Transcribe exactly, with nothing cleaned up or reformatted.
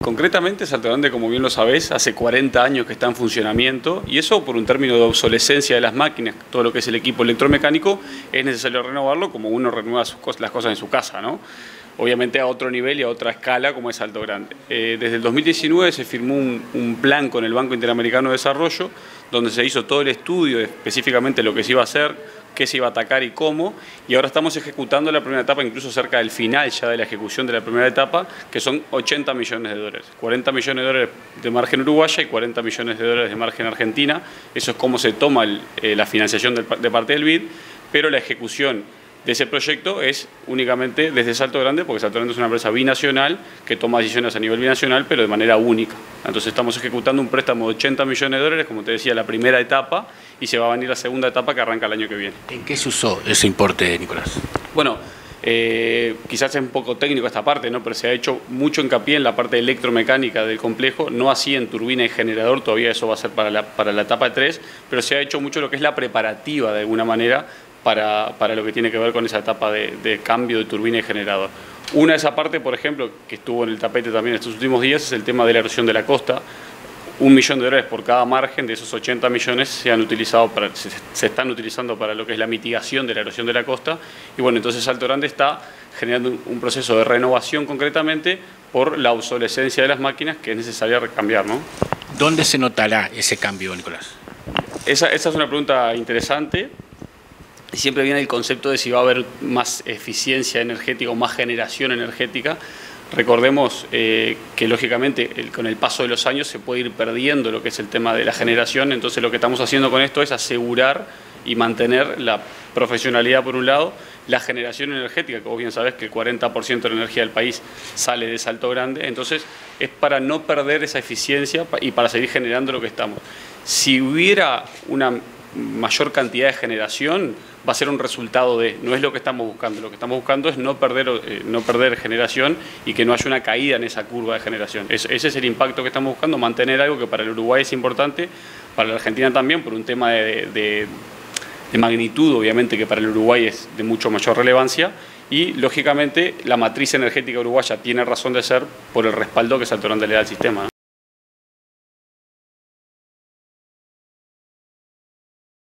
Concretamente, Salto Grande, como bien lo sabés, hace cuarenta años que está en funcionamiento, y eso por un término de obsolescencia de las máquinas, todo lo que es el equipo electromecánico, es necesario renovarlo como uno renueva sus cosas, las cosas en su casa, ¿no? Obviamente a otro nivel y a otra escala como es Salto Grande. Eh, desde el dos mil diecinueve se firmó un, un plan con el Banco Interamericano de Desarrollo, donde se hizo todo el estudio de específicamente lo que se iba a hacer, qué se iba a atacar y cómo, y ahora estamos ejecutando la primera etapa, incluso cerca del final ya de la ejecución de la primera etapa, que son ochenta millones de dólares. cuarenta millones de dólares de margen uruguaya y cuarenta millones de dólares de margen argentina. Eso es cómo se toma el, eh, la financiación de, de parte del B I D, pero la ejecución de ese proyecto es únicamente desde Salto Grande, porque Salto Grande es una empresa binacional que toma decisiones a nivel binacional, pero de manera única. Entonces estamos ejecutando un préstamo de ochenta millones de dólares, como te decía, la primera etapa, y se va a venir la segunda etapa que arranca el año que viene. ¿En qué se usó ese importe, Nicolás? Bueno, eh, quizás es un poco técnico esta parte, ¿no? Pero se ha hecho mucho hincapié en la parte electromecánica del complejo, no así en turbina y generador, todavía eso va a ser para la, para la etapa tres, pero se ha hecho mucho lo que es la preparativa de alguna manera, Para, para lo que tiene que ver con esa etapa de, de cambio de turbina y generador. Una de esas partes, por ejemplo, que estuvo en el tapete también estos últimos días, es el tema de la erosión de la costa. Un millón de dólares por cada margen de esos ochenta millones se han utilizado para, se, se están utilizando para lo que es la mitigación de la erosión de la costa. Y bueno, entonces Salto Grande está generando un, un proceso de renovación concretamente por la obsolescencia de las máquinas que es necesaria cambiar, ¿no? ¿Dónde se notará ese cambio, Nicolás? Esa, esa es una pregunta interesante. Siempre viene el concepto de si va a haber más eficiencia energética o más generación energética. Recordemos eh, que lógicamente el, con el paso de los años se puede ir perdiendo lo que es el tema de la generación, entonces lo que estamos haciendo con esto es asegurar y mantener la profesionalidad por un lado, la generación energética, que vos bien sabés que el cuarenta por ciento de la energía del país sale de Salto Grande, entonces es para no perder esa eficiencia y para seguir generando lo que estamos. Si hubiera una mayor cantidad de generación, va a ser un resultado de, no es lo que estamos buscando, lo que estamos buscando es no perder, eh, no perder generación y que no haya una caída en esa curva de generación. Es, ese es el impacto que estamos buscando, mantener algo que para el Uruguay es importante, para la Argentina también, por un tema de, de, de magnitud, obviamente que para el Uruguay es de mucho mayor relevancia, y lógicamente la matriz energética uruguaya tiene razón de ser por el respaldo que Salto Grande le da al sistema, ¿no?